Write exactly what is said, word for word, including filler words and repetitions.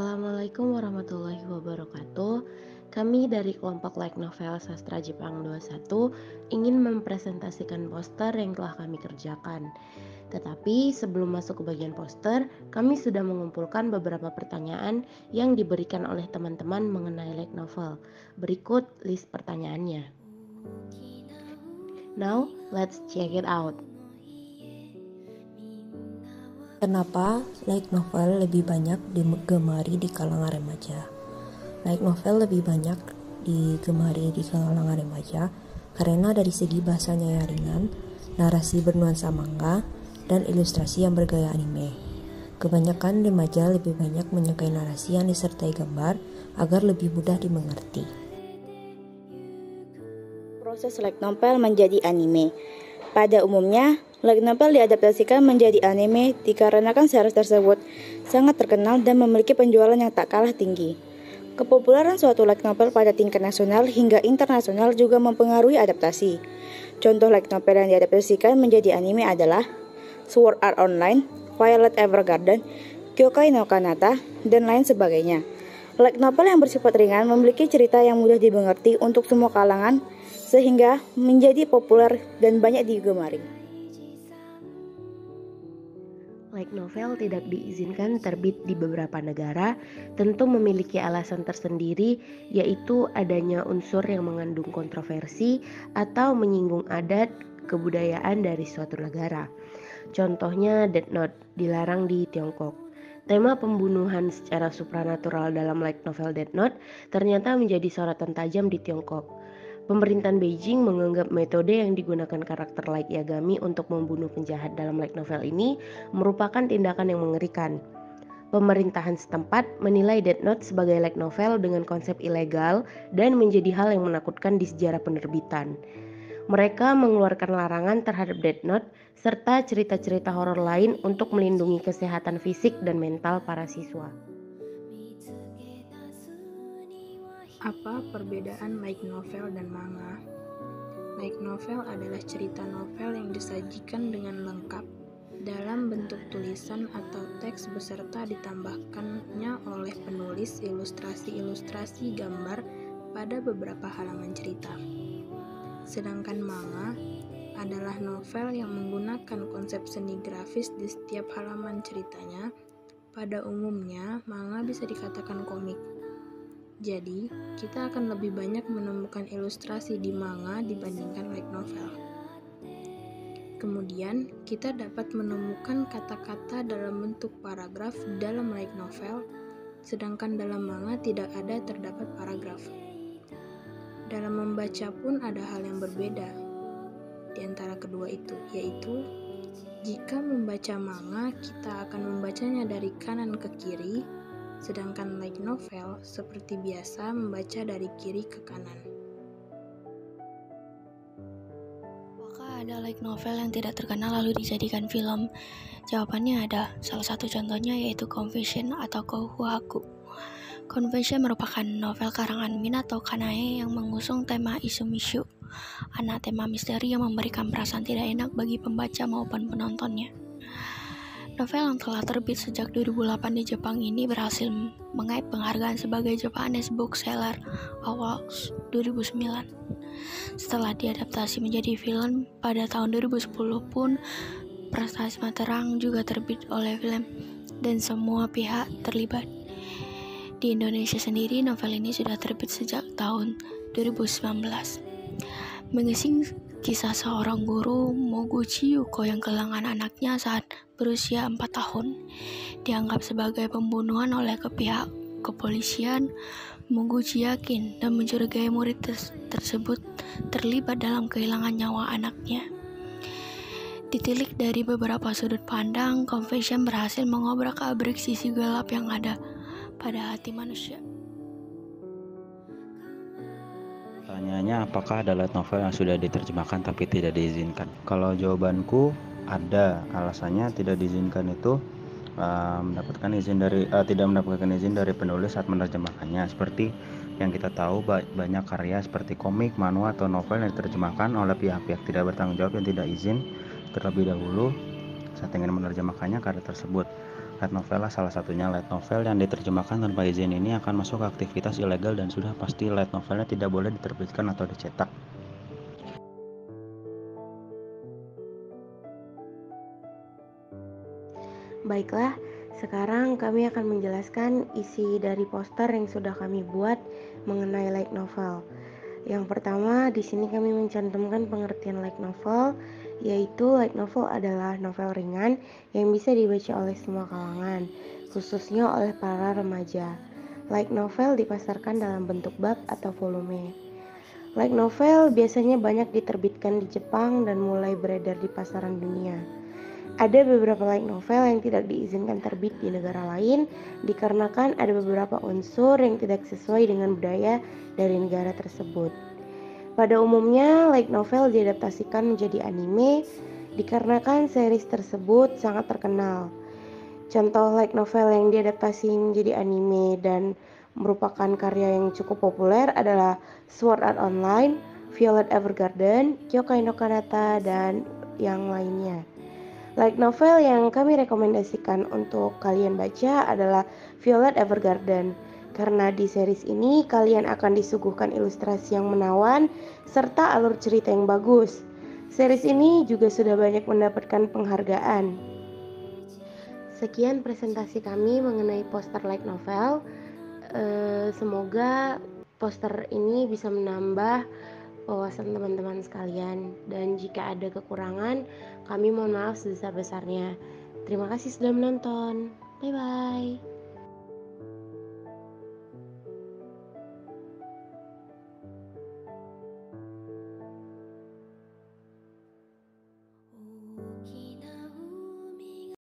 Assalamualaikum warahmatullahi wabarakatuh. Kami dari kelompok Like Novel Sastra Jepang dua puluh satu ingin mempresentasikan poster yang telah kami kerjakan. Tetapi sebelum masuk ke bagian poster, kami sudah mengumpulkan beberapa pertanyaan yang diberikan oleh teman-teman mengenai Like Novel. Berikut list pertanyaannya. Now, let's check it out. Kenapa light novel lebih banyak digemari di kalangan remaja? Light novel lebih banyak digemari di kalangan remaja karena dari segi bahasanya yang ringan, narasi bernuansa manga, dan ilustrasi yang bergaya anime. Kebanyakan remaja lebih banyak menyukai narasi yang disertai gambar agar lebih mudah dimengerti. Proses light novel menjadi anime. Pada umumnya, light novel diadaptasikan menjadi anime dikarenakan series tersebut sangat terkenal dan memiliki penjualan yang tak kalah tinggi. Kepopuleran suatu light novel pada tingkat nasional hingga internasional juga mempengaruhi adaptasi. Contoh light novel yang diadaptasikan menjadi anime adalah Sword Art Online, Violet Evergarden, Kyokai no Kanata, dan lain sebagainya. Light novel yang bersifat ringan memiliki cerita yang mudah dimengerti untuk semua kalangan, sehingga menjadi populer dan banyak digemari. Light novel tidak diizinkan terbit di beberapa negara, tentu memiliki alasan tersendiri, yaitu adanya unsur yang mengandung kontroversi atau menyinggung adat kebudayaan dari suatu negara. Contohnya Death Note dilarang di Tiongkok. Tema pembunuhan secara supranatural dalam light novel Death Note ternyata menjadi sorotan tajam di Tiongkok. Pemerintahan Beijing menganggap metode yang digunakan karakter Light Yagami untuk membunuh penjahat dalam light novel ini merupakan tindakan yang mengerikan. Pemerintahan setempat menilai Death Note sebagai light novel dengan konsep ilegal dan menjadi hal yang menakutkan di sejarah penerbitan. Mereka mengeluarkan larangan terhadap Death Note serta cerita-cerita horor lain untuk melindungi kesehatan fisik dan mental para siswa. Apa perbedaan light novel dan manga? Light novel adalah cerita novel yang disajikan dengan lengkap dalam bentuk tulisan atau teks beserta ditambahkannya oleh penulis ilustrasi-ilustrasi gambar pada beberapa halaman cerita. Sedangkan manga adalah novel yang menggunakan konsep seni grafis di setiap halaman ceritanya. Pada umumnya, manga bisa dikatakan komik. Jadi, kita akan lebih banyak menemukan ilustrasi di manga dibandingkan light novel. Kemudian, kita dapat menemukan kata-kata dalam bentuk paragraf dalam light novel, sedangkan dalam manga tidak ada terdapat paragraf. Dalam membaca pun ada hal yang berbeda di antara kedua itu, yaitu jika membaca manga, kita akan membacanya dari kanan ke kiri, sedangkan light novel seperti biasa membaca dari kiri ke kanan. Apakah ada light novel yang tidak terkenal lalu dijadikan film? Jawabannya ada. Salah satu contohnya yaitu Confession atau Kohuhaku. Confession merupakan novel karangan Minato Kanae yang mengusung tema isu-mishu, anak tema misteri yang memberikan perasaan tidak enak bagi pembaca maupun penontonnya. Novel yang telah terbit sejak dua ribu delapan di Jepang ini berhasil mengait penghargaan sebagai Japanese Bookseller Awards dua ribu sembilan. Setelah diadaptasi menjadi film pada tahun dua ribu sepuluh pun, prestasi Materang juga terbit oleh film dan semua pihak terlibat. Di Indonesia sendiri, novel ini sudah terbit sejak tahun dua ribu sembilan belas. Mengisi kisah seorang guru Moguchi Yuko yang kehilangan anaknya saat berusia empat tahun. Dianggap sebagai pembunuhan oleh pihak kepolisian, Moguchi yakin dan mencurigai murid ter- tersebut terlibat dalam kehilangan nyawa anaknya. Ditilik dari beberapa sudut pandang, Confession berhasil mengobrak-abrik sisi gelap yang ada pada hati manusia. Pertanyaannya, apakah ada light novel yang sudah diterjemahkan tapi tidak diizinkan? Kalau jawabanku ada. Alasannya tidak diizinkan itu uh, mendapatkan izin dari uh, tidak mendapatkan izin dari penulis saat menerjemahkannya. Seperti yang kita tahu, banyak karya seperti komik, manhwa atau novel yang diterjemahkan oleh pihak-pihak tidak bertanggung jawab yang tidak izin terlebih dahulu saat ingin menerjemahkannya karya tersebut. Light novel lah salah satunya. Light novel yang diterjemahkan tanpa izin ini akan masuk ke aktivitas ilegal dan sudah pasti light novelnya tidak boleh diterbitkan atau dicetak. Baiklah, sekarang kami akan menjelaskan isi dari poster yang sudah kami buat mengenai light novel. Yang pertama, di sini kami mencantumkan pengertian light novel, yaitu light novel adalah novel ringan yang bisa dibaca oleh semua kalangan, khususnya oleh para remaja. Light novel dipasarkan dalam bentuk bab atau volume. Light novel biasanya banyak diterbitkan di Jepang dan mulai beredar di pasaran dunia. Ada beberapa light novel yang tidak diizinkan terbit di negara lain dikarenakan ada beberapa unsur yang tidak sesuai dengan budaya dari negara tersebut. Pada umumnya, light novel diadaptasikan menjadi anime dikarenakan series tersebut sangat terkenal. Contoh light novel yang diadaptasi menjadi anime dan merupakan karya yang cukup populer adalah Sword Art Online, Violet Evergarden, Kyokai no Kanata, dan yang lainnya. Light novel yang kami rekomendasikan untuk kalian baca adalah Violet Evergarden, karena di series ini kalian akan disuguhkan ilustrasi yang menawan serta alur cerita yang bagus. Series ini juga sudah banyak mendapatkan penghargaan. Sekian presentasi kami mengenai poster light novel. E, semoga poster ini bisa menambah wawasan teman-teman sekalian, dan jika ada kekurangan kami mohon maaf sebesar-besarnya. Terima kasih sudah menonton. Bye bye.